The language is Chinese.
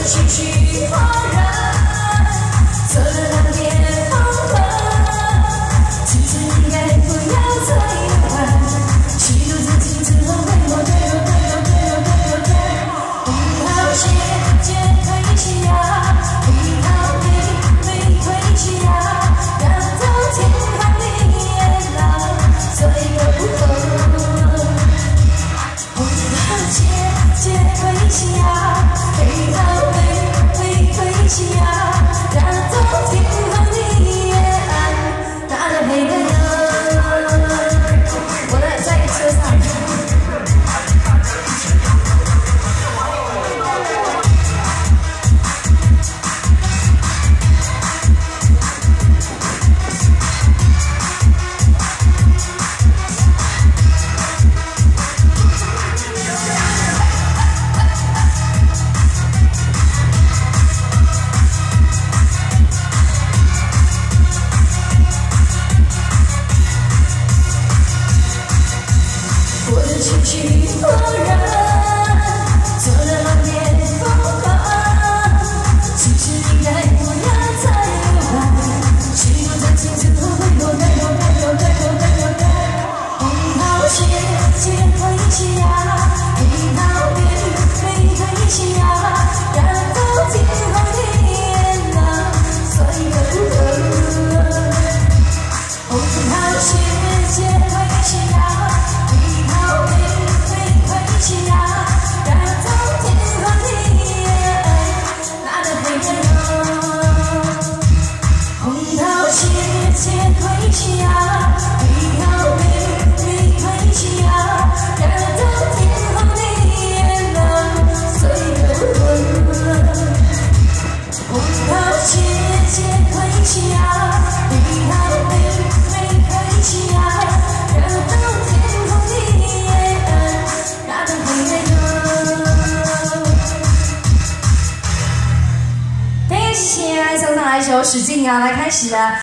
情绪化人，做了那年风格，青春应该不要再有恨，记录自己之后对我对我对我对我对我对我，不好些借推起呀，一套没推起呀，让到天荒地老，做一个不后。 借推起呀，黑到没推起呀，让到天荒地暗，大的黑的呀。我来在车上。情绪化人，做了那年风格，其实应该不要再流汗，记录着青春后对我对我对我对我对我对我，红桃鞋借推起呀，黑桃没推起呀，让到天荒地老，做一个不合。红桃鞋借推起呀。 借推起呀，一号没推起呀，让到天荒地老，做一个魂。红桃借推起呀，一号没推起呀，让到天荒地暗，大的黑的。谢谢，送上来一首使劲啊，来开始了。